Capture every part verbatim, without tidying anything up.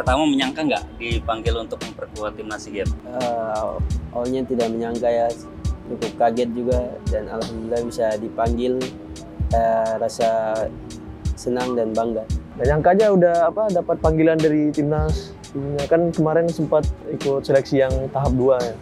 pertama menyangka nggak dipanggil untuk memperkuat timnas SEA Games? Uh, awalnya tidak menyangka ya, cukup kaget juga dan alhamdulillah bisa dipanggil. Uh, rasa senang dan bangga. Gak nyangka aja udah apa dapat panggilan dari timnas. Kan kemarin sempat ikut seleksi yang tahap dua ya.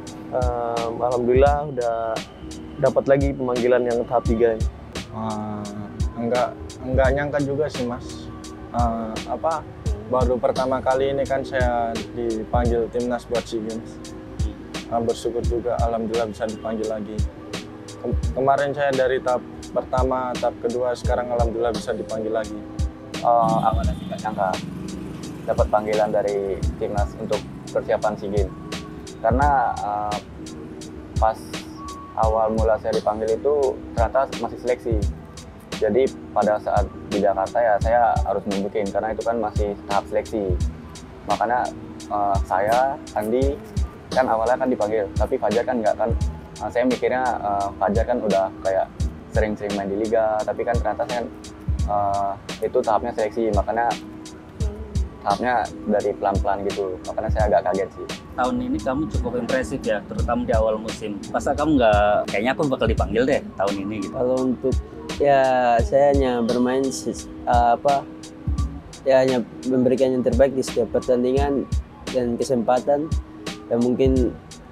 Uh, alhamdulillah udah dapat lagi pemanggilan yang tahap tiga ini. Uh, enggak enggak nyangka juga sih Mas. Uh, apa baru pertama kali ini kan saya dipanggil timnas buat SEA Games. Uh, bersyukur juga alhamdulillah bisa dipanggil lagi. Kem kemarin saya dari tahap pertama, tahap kedua, sekarang alhamdulillah bisa dipanggil lagi. Uh, awalnya sih nggak nyangka dapat panggilan dari timnas untuk persiapan SEA Games. Karena uh, pas awal mula saya dipanggil itu ternyata masih seleksi. Jadi pada saat di Jakarta ya saya harus nunjukin karena itu kan masih tahap seleksi. Makanya uh, saya, Andi kan awalnya kan dipanggil, tapi Fajar kan nggak kan. Uh, saya mikirnya uh, Fajar kan udah kayak sering-sering main di liga, tapi kan ternyata saya uh, itu tahapnya seleksi, makanya tahapnya dari pelan-pelan gitu, makanya saya agak kaget sih. Tahun ini kamu cukup impresif ya, terutama di awal musim. Masa kamu nggak, kayaknya aku bakal dipanggil deh tahun ini gitu? Kalau untuk ya saya hanya bermain uh, apa ya hanya memberikan yang terbaik di setiap pertandingan dan kesempatan dan mungkin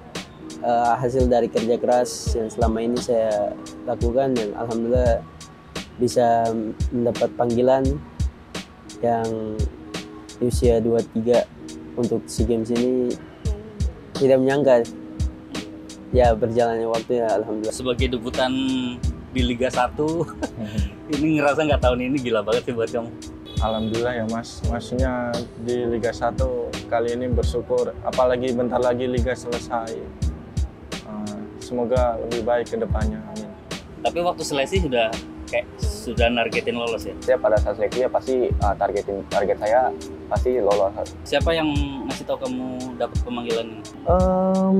Uh, hasil dari kerja keras yang selama ini saya lakukan dan alhamdulillah bisa mendapat panggilan yang di usia dua puluh tiga untuk SEA Games ini. Tidak menyangka ya berjalannya waktu ya alhamdulillah. Sebagai debutan di Liga satu ini ngerasa nggak tahun ini gila banget sih buat kamu? Alhamdulillah ya Mas, maksudnya di Liga satu kali ini bersyukur, apalagi bentar lagi Liga selesai. Semoga lebih baik ke depannya. Amin. Tapi waktu seleksi sudah kayak sudah nargetin lolos ya? Saya pada saat seleksi ya pasti uh, targetin target saya pasti lolos. Siapa yang ngasih tahu kamu dapat pemanggilan ini? Um,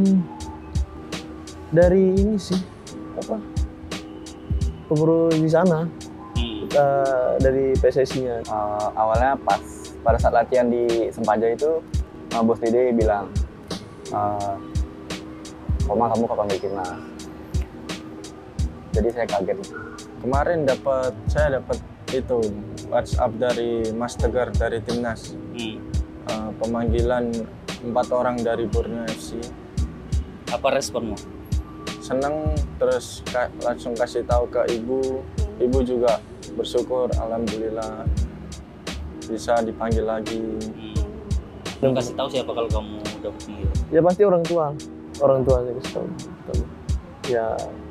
dari ini sih apa? Pengurus di sana. Hmm. Uh, dari P S S I-nya. Uh, awalnya pas pada saat latihan di Sempaja itu uh, Bos Dede bilang uh, Oma kamu kapan bikin timnas? Jadi saya kaget. Kemarin dapat saya dapat itu WhatsApp dari Mas Tegar dari timnas. Hmm. Uh, pemanggilan empat orang dari Borneo F C. Apa responmu? Senang, terus ka langsung kasih tahu ke ibu. Ibu juga bersyukur, alhamdulillah bisa dipanggil lagi. Hmm. Belum kasih tahu siapa kalau kamu dapat panggilan? Ya pasti orang tua. Orang tua saya kasih tahu. Ya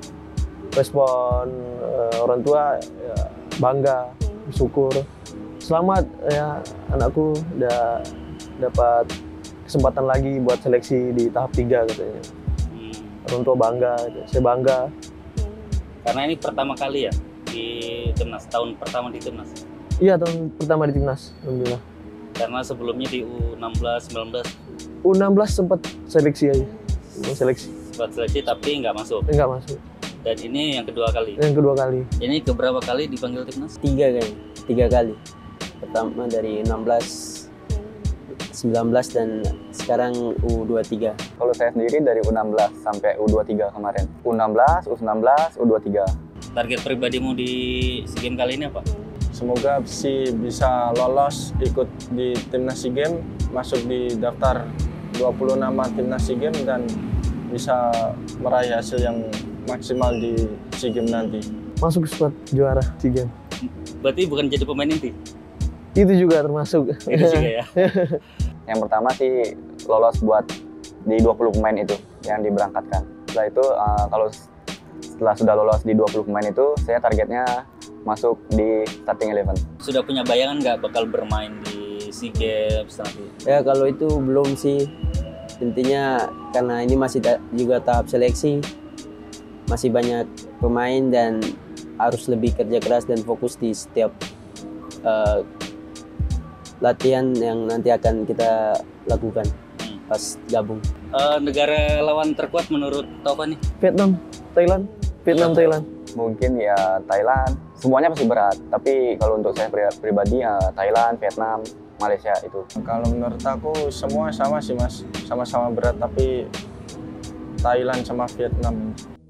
respon uh, orang tua ya, bangga, bersyukur, selamat ya anakku udah dapat kesempatan lagi buat seleksi di tahap tiga katanya. Hmm. Orang tua bangga, saya bangga. Karena ini pertama kali ya di timnas, tahun pertama di timnas. Iya tahun pertama di timnas, alhamdulillah. Karena sebelumnya di U enam belas, sembilan belas. U enam belas sempat seleksi aja. Seleksi. Sempat seleksi tapi nggak masuk. Nggak masuk. Dan ini yang kedua kali. Yang kedua kali. Ini keberapa kali dipanggil timnas? Tiga kali. Tiga kali. Pertama dari enam belas, sembilan belas dan sekarang U dua puluh tiga. Kalau saya sendiri dari U enam belas sampai U dua puluh tiga kemarin. U enam belas, U sembilan belas, U dua puluh tiga. Target pribadimu di SEA Games kali ini apa? Semoga sih bisa lolos ikut di timnas SEA Games, masuk di daftar dua puluh nama timnas SEA Games dan bisa meraih hasil yang maksimal di SEA Games nanti. Masuk squad juara SEA Games. Berarti bukan jadi pemain inti? Itu juga termasuk. Itu juga ya. Yang pertama sih lolos buat di dua puluh pemain itu yang diberangkatkan. Setelah itu uh, kalau setelah sudah lolos di dua puluh pemain itu, saya targetnya masuk di starting eleven. Sudah punya bayangan nggak bakal bermain di SEA Games nanti? Ya kalau itu belum sih. Intinya karena ini masih juga tahap seleksi, masih banyak pemain dan harus lebih kerja keras dan fokus di setiap uh, latihan yang nanti akan kita lakukan hmm. pas gabung. Uh, negara lawan terkuat menurut Taufan nih? Vietnam, Thailand, Vietnam, Thailand. Mungkin ya Thailand, semuanya pasti berat. Tapi kalau untuk saya pribadi ya Thailand, Vietnam, Malaysia itu? Kalau menurut aku semua sama sih mas, sama-sama berat, tapi Thailand sama Vietnam